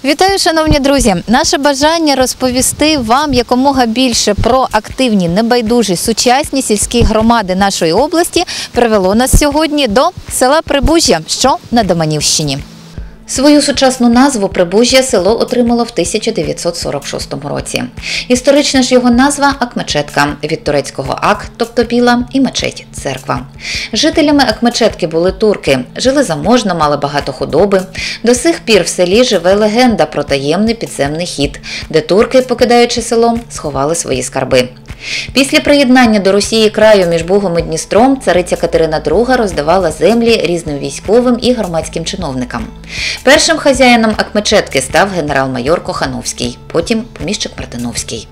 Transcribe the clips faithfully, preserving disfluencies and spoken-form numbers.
Вітаю, шановні друзі! Наше бажання розповісти вам якомога більше про активні, небайдужі, сучасні сільські громади нашої області привело нас сьогодні до села Прибужжя, що на Доманівщині. Свою сучасну назву Прибужжя село отримало в тисяча дев'ятсот сорок шостому році. Історична ж його назва – Акмечетка, від турецького «ак», тобто біла, і мечеть – церква. Жителями Акмечетки були турки, жили заможно, мали багато худоби. До сих пір в селі живе легенда про таємний підземний хід, де турки, покидаючи село, сховали свої скарби. Після приєднання до Росії краю між Бугом і Дністром цариця Катерина друга роздавала землі різним військовим і громадським чиновникам. Першим хазяїном Акмечетки став генерал-майор Кохановський, потім поміщик Мартиновський.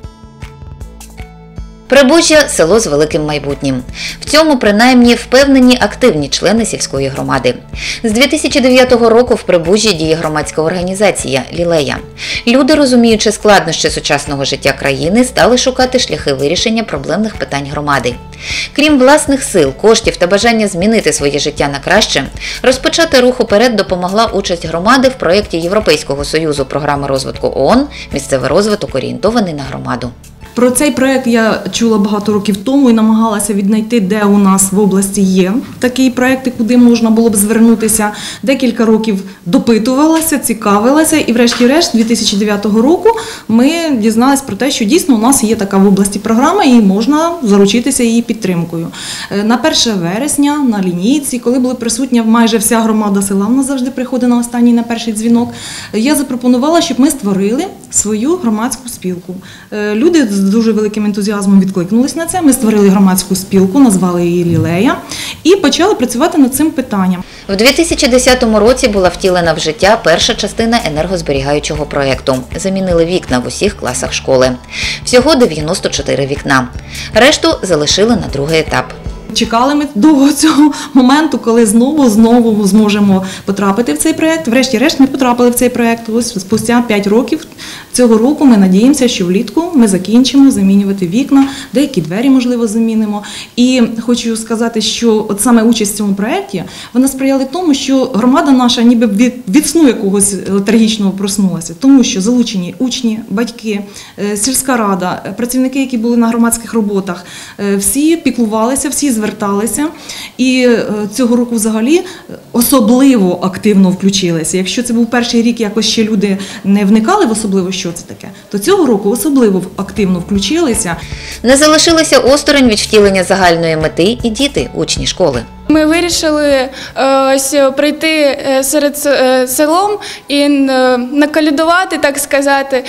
Прибужжя – село з великим майбутнім. В цьому принаймні впевнені активні члени сільської громади. З дві тисячі дев'ятого року в Прибужжі діє громадська організація «Лілея». Люди, розуміючи складнощі сучасного життя країни, стали шукати шляхи вирішення проблемних питань громади. Крім власних сил, коштів та бажання змінити своє життя на краще, розпочати рух уперед допомогла участь громади в проєкті Європейського Союзу програми розвитку ООН «Місцевий розвиток, орієнтований на громаду». Про цей проєкт я чула багато років тому і намагалася віднайти, де у нас в області є такий проєкт, куди можна було б звернутися. Декілька років допитувалася, цікавилася і врешті-решт дві тисячі дев'ятого року ми дізналися про те, що дійсно у нас є така в області програма і можна заручитися її підтримкою. На перше вересня на лінійці, коли була присутня майже вся громада села, вона завжди приходить на останній, на перший дзвінок, я запропонувала, щоб ми створили свою громадську спілку. Люди з дуже великим ентузіазмом відкликнулись на це. Ми створили громадську спілку, назвали її «Лілея» і почали працювати над цим питанням. В дві тисячі десятому році була втілена в життя перша частина енергозберігаючого проєкту. Замінили вікна в усіх класах школи. Всього дев'яносто чотири вікна. Решту залишили на другий етап. Чекали ми довго цього моменту, коли знову, знову зможемо потрапити в цей проєкт. Врешті-решт ми потрапили в цей проєкт. Ось спустя п'ять років цього року ми надіємося, що влітку ми закінчимо замінювати вікна, деякі двері, можливо, замінимо. І хочу сказати, що от саме участь в цьому проєкті, вона сприяла тому, що громада наша ніби від, від сну якогось летаргічного проснулася. Тому що залучені учні, батьки, сільська рада, працівники, які були на громадських роботах, всі піклувалися, всі зверталися. І цього року взагалі особливо активно включилися. Якщо це був перший рік, якось ще люди не вникали в особливо, що це таке, то цього року особливо активно включилися. Не залишилися осторонь від втілення загальної мети і діти, учні школи. Ми вирішили ось прийти серед селом і наколядувати, так сказати.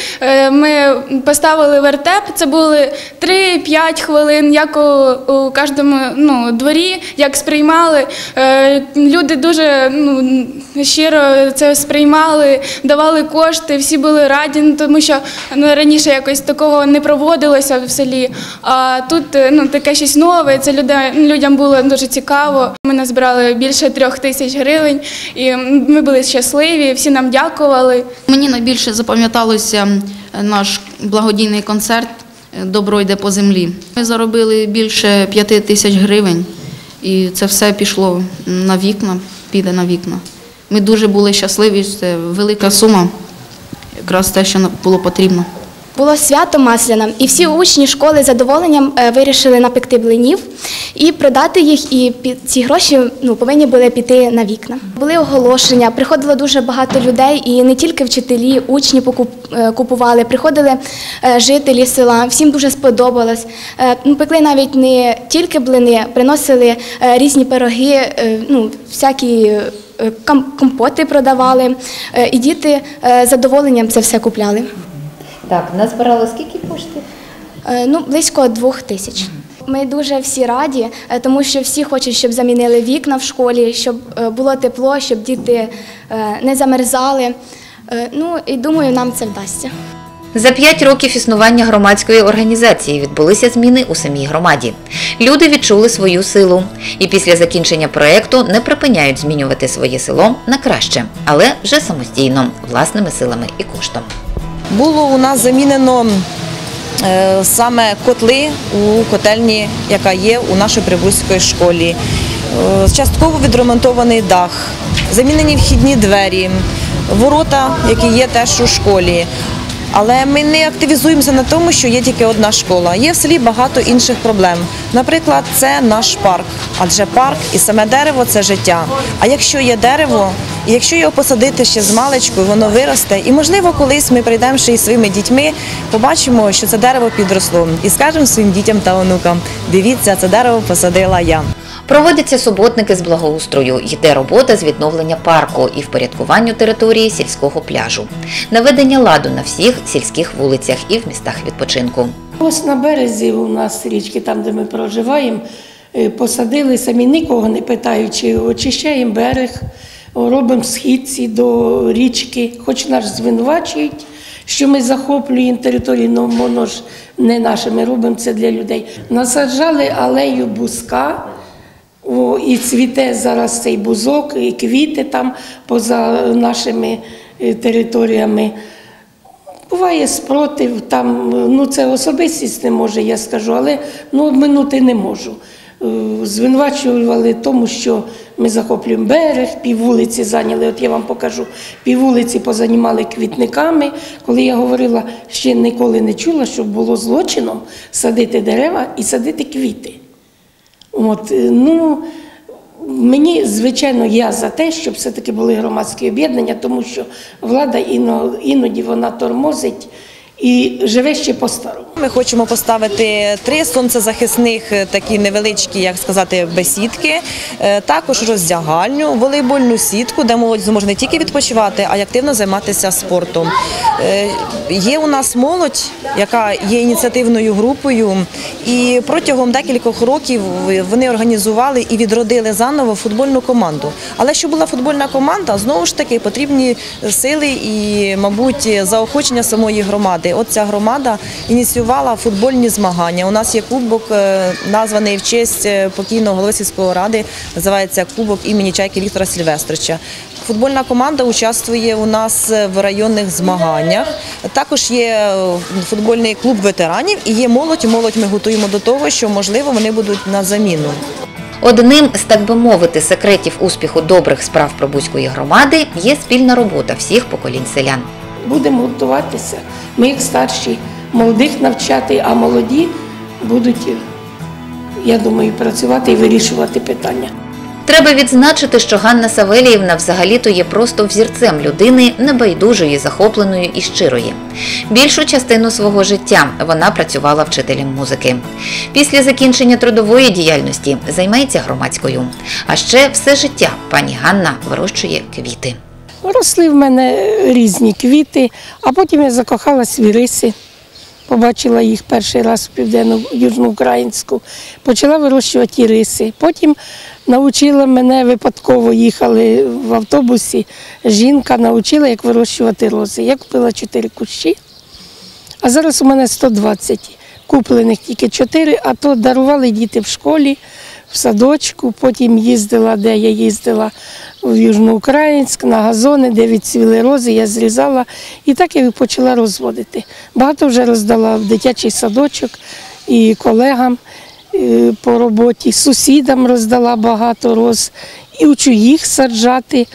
Ми поставили вертеп, це були три-п'ять хвилин, як у, у кожному ну, дворі, як сприймали. Люди дуже ну, щиро це сприймали, давали кошти, всі були раді, тому що ну, раніше якось такого не проводилося в селі. А тут ну, таке щось нове, це людям було дуже цікаво. Ми назбирали більше трьох тисяч гривень, і ми були щасливі, всі нам дякували. Мені найбільше запам'яталося наш благодійний концерт «Добро йде по землі». Ми заробили більше п'яти тисяч гривень, і це все пішло на вікна, піде на вікна. Ми дуже були щасливі, це велика сума, якраз те, що було потрібно. Було свято Масляна, і всі учні школи з задоволенням вирішили напекти блинів і продати їх, і ці гроші ну, повинні були піти на вікна. Були оголошення, приходило дуже багато людей, і не тільки вчителі, учні купували, приходили жителі села, всім дуже сподобалось. Пекли навіть не тільки блини, приносили різні пироги, ну, всякі компоти продавали, і діти з задоволенням це все купляли. Так, назбирали скільки коштів? Ну, близько двох тисяч. Ми дуже всі раді, тому що всі хочуть, щоб замінили вікна в школі, щоб було тепло, щоб діти не замерзали. Ну, і думаю, нам це вдасться. За п'ять років існування громадської організації відбулися зміни у самій громаді. Люди відчули свою силу і після закінчення проєкту не припиняють змінювати своє село на краще, але вже самостійно, власними силами і коштом. Було у нас замінено е, саме котли у котельні, яка є у нашій Прибузькій школі. Е, частково відремонтований дах, замінені вхідні двері, ворота, які є теж у школі. Але ми не активізуємося на тому, що є тільки одна школа. Є в селі багато інших проблем. Наприклад, це наш парк, адже парк і саме дерево – це життя. А якщо є дерево, і якщо його посадити ще з маличку, воно виросте, і, можливо, колись ми прийдемо ще із своїми дітьми, побачимо, що це дерево підросло, і скажемо своїм дітям та онукам: дивіться, це дерево посадила я. Проводяться суботники з благоустрою, йде робота з відновлення парку і впорядкуванню території сільського пляжу, наведення ладу на всіх сільських вулицях і в містах відпочинку. Ось на березі у нас річки, там де ми проживаємо, посадили самі, нікого не питаючи, очищаємо берег, робимо східці до річки, хоч нас звинувачують, що ми захоплюємо територію, але воно ж не наше, ми робимо це для людей. Насаджали алею бузка. О, і цвіте зараз цей бузок, і квіти там поза нашими територіями. Буває спротив, там, ну це особистість не може, я скажу, але ну, обминути не можу. Звинувачували тому, що ми захоплюємо берег, піввулиці зайняли, от я вам покажу, піввулиці позанімали квітниками. Коли я говорила, ще ніколи не чула, щоб було злочином садити дерева і садити квіти. От, ну, мені, звичайно, я за те, щоб все-таки були громадські об'єднання, тому що влада іноді вона тормозить і живе ще по-старому. Ми хочемо поставити три сонцезахисних, такі невеличкі, як сказати, бесідки, також роздягальню, волейбольну сітку, де молодь зможе не тільки відпочивати, а й активно займатися спортом. Є у нас молодь, яка є ініціативною групою, і протягом декількох років вони організували і відродили заново футбольну команду. Але щоб була футбольна команда, знову ж таки потрібні сили і, мабуть, заохочення самої громади. От ця громада ініціювала футбольні змагання. У нас є кубок, названий в честь покійного голови сільської ради, називається кубок імені Чайки Віктора Сильвестровича. Футбольна команда участвує у нас в районних змаганнях. Також є футбольний клуб ветеранів і є молодь. Молодь ми готуємо до того, що, можливо, вони будуть на заміну. Одним з, так би мовити, секретів успіху добрих справ Прибузької громади є спільна робота всіх поколінь селян. Будемо готуватися. Ми, як старші, молодих навчати, а молоді будуть, я думаю, працювати і вирішувати питання. Треба відзначити, що Ганна Савеліївна взагалі-то є просто взірцем людини небайдужої, захопленої і щирої. Більшу частину свого життя вона працювала вчителем музики. Після закінчення трудової діяльності займається громадською. А ще все життя пані Ганна вирощує квіти. Росли в мене різні квіти, а потім я закохалась в іриси. Побачила їх перший раз в Південно-Южноукраїнську, почала вирощувати іриси. Потім навчила мене, випадково їхали в автобусі, жінка навчила, як вирощувати рози. Я купила чотири кущі, а зараз у мене сто двадцять. Куплених тільки чотири, а то дарували діти в школі, в садочку, потім їздила, де я їздила, в Южноукраїнськ, на газони, де відцвіли рози, я зрізала і так я їх почала розводити. Багато вже роздала в дитячий садочок і колегам по роботі, сусідам роздала багато роз, і учу їх саджати.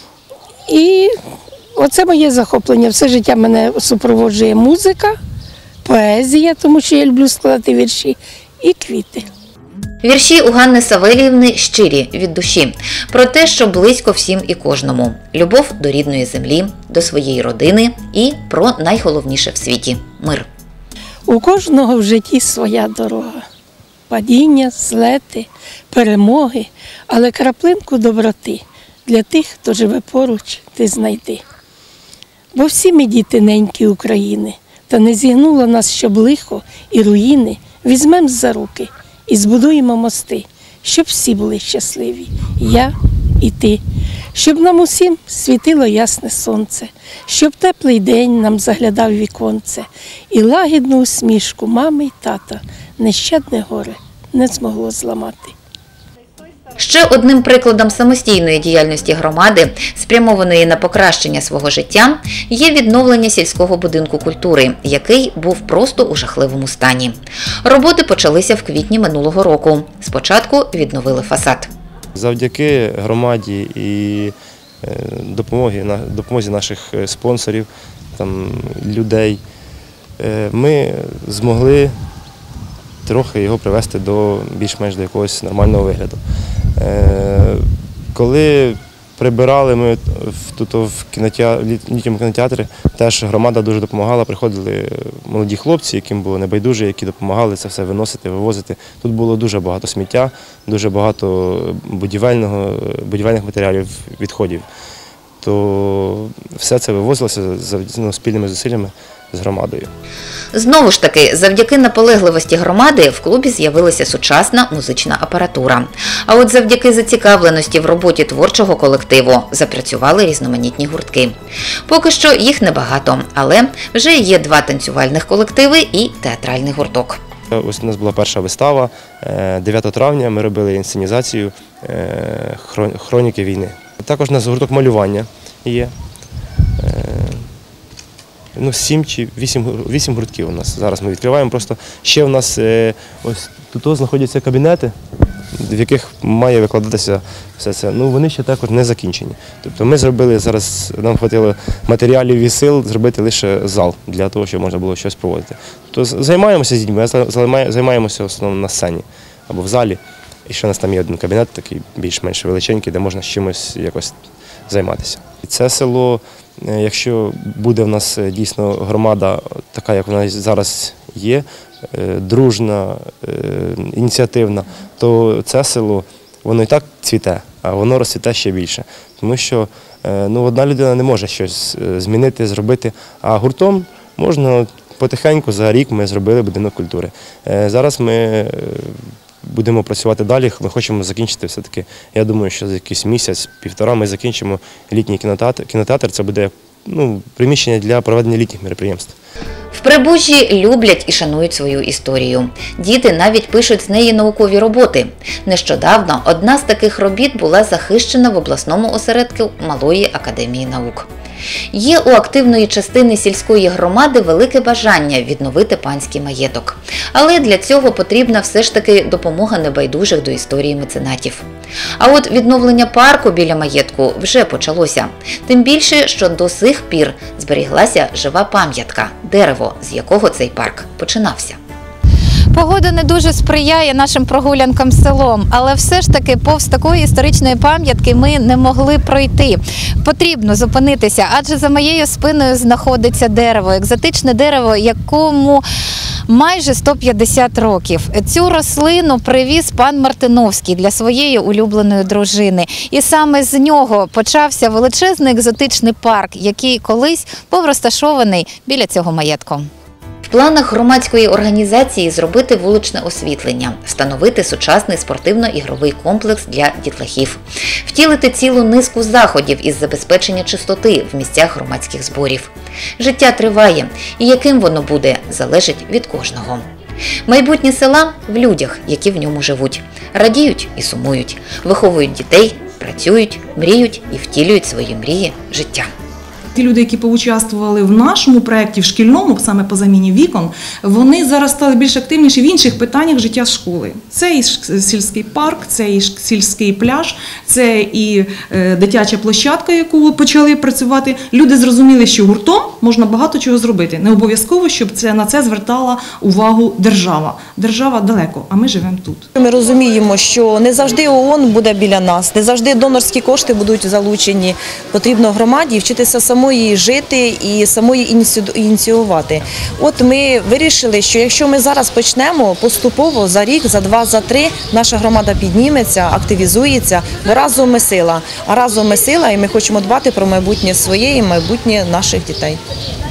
І оце моє захоплення. Все життя мене супроводжує музика, поезія, тому що я люблю складати вірші, і квіти. Вірші у Ганни Савеліївни щирі, від душі, про те, що близько всім і кожному. Любов до рідної землі, до своєї родини і про найголовніше в світі – мир. У кожного в житті своя дорога. Падіння, злети, перемоги, але краплинку доброти для тих, хто живе поруч, ти знайди. Бо всі ми діти ненькі України, та не зігнуло нас, щоб лихо і руїни, візьмем за руки і збудуємо мости, щоб всі були щасливі, я і ти, щоб нам усім світило ясне сонце, щоб теплий день нам заглядав віконце, і лагідну усмішку мами й тата нещадне горе не змогло зламати. Ще одним прикладом самостійної діяльності громади, спрямованої на покращення свого життя, є відновлення сільського будинку культури, який був просто у жахливому стані. Роботи почалися в квітні минулого року. Спочатку відновили фасад. Завдяки громаді і допомоги, на допомозі наших спонсорів, там, людей, ми змогли трохи його привести до більш-менш до якогось нормального вигляду. Коли прибирали ми тут в літньому кінотеатрі, теж громада дуже допомагала, приходили молоді хлопці, яким було небайдуже, які допомагали це все виносити, вивозити. Тут було дуже багато сміття, дуже багато будівельного, будівельних матеріалів, відходів. То все це вивозилося ну, спільними зусиллями з громадою. Знову ж таки, завдяки наполегливості громади в клубі з'явилася сучасна музична апаратура. А от завдяки зацікавленості в роботі творчого колективу запрацювали різноманітні гуртки. Поки що їх небагато, але вже є два танцювальних колективи і театральний гурток. Ось у нас була перша вистава. дев'ятого травня ми робили інсценізацію «Хроніки війни». Також у нас гурток малювання є. Ну, сім чи вісім, вісім гуртків у нас зараз ми відкриваємо. Просто ще у нас ось тут знаходяться кабінети, в яких має викладатися все це. Ну, вони ще також не закінчені. Тобто ми зробили зараз, нам хватило матеріалів і сил зробити лише зал для того, щоб можна було щось проводити. Тобто займаємося з дітьми, займаємося в основному на сцені або в залі. І ще у нас там є один кабінет, такий більш-менш величенький, де можна з чимось якось займатися. І це село, якщо буде в нас дійсно громада така, як вона зараз є, дружна, ініціативна, то це село, воно і так цвіте, а воно розцвіте ще більше. Тому що ну, одна людина не може щось змінити, зробити, а гуртом можна потихеньку, за рік ми зробили будинок культури. Зараз ми будемо працювати далі, ми хочемо закінчити все-таки. Я думаю, що за якийсь місяць, півтора ми закінчимо літній кінотеатр. Кінотеатр – це буде ну, приміщення для проведення літніх мероприємств. В Прибужжі люблять і шанують свою історію. Діти навіть пишуть з неї наукові роботи. Нещодавно одна з таких робіт була захищена в обласному осередку Малої академії наук. Є у активної частини сільської громади велике бажання відновити панський маєток. Але для цього потрібна все ж таки допомога небайдужих до історії меценатів. А от відновлення парку біля маєтку вже почалося. Тим більше, що до сих пір зберіглася жива пам'ятка – дерево, з якого цей парк починався. Погода не дуже сприяє нашим прогулянкам селом, але все ж таки повз такої історичної пам'ятки ми не могли пройти. Потрібно зупинитися, адже за моєю спиною знаходиться дерево, екзотичне дерево, якому майже сто п'ятдесят років. Цю рослину привіз пан Мартиновський для своєї улюбленої дружини. І саме з нього почався величезний екзотичний парк, який колись був розташований біля цього маєтку. В планах громадської організації зробити вуличне освітлення, встановити сучасний спортивно-ігровий комплекс для дітлахів, втілити цілу низку заходів із забезпечення чистоти в місцях громадських зборів. Життя триває, і яким воно буде, залежить від кожного. Майбутнє села в людях, які в ньому живуть, радіють і сумують, виховують дітей, працюють, мріють і втілюють свої мрії життя. Ті люди, які поучаствували в нашому проєкті, в шкільному, саме по заміні вікон, вони зараз стали більш активніші в інших питаннях життя школи. Це і сільський парк, це і сільський пляж, це і дитяча площадка, яку почали працювати. Люди зрозуміли, що гуртом можна багато чого зробити. Не обов'язково, щоб це, на це звертала увагу держава. Держава далеко, а ми живемо тут. Ми розуміємо, що не завжди ООН буде біля нас, не завжди донорські кошти будуть залучені. Потрібно громаді вчитися самому самої жити і самої ініціювати. От ми вирішили, що якщо ми зараз почнемо поступово за рік, за два, за три, наша громада підніметься, активізується, бо разом ми сила. А разом ми сила, і ми хочемо дбати про майбутнє своє і майбутнє наших дітей.